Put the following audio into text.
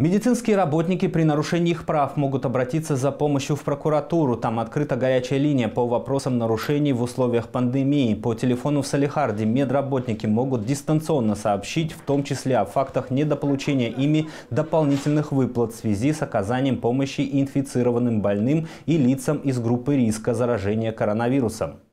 Медицинские работники при нарушении их прав могут обратиться за помощью в прокуратуру. Там открыта горячая линия по вопросам нарушений в условиях пандемии. По телефону в Салехарде медработники могут дистанционно сообщить, в том числе о фактах недополучения ими дополнительных выплат в связи с оказанием помощи инфицированным больным и лицам из группы риска заражения коронавирусом.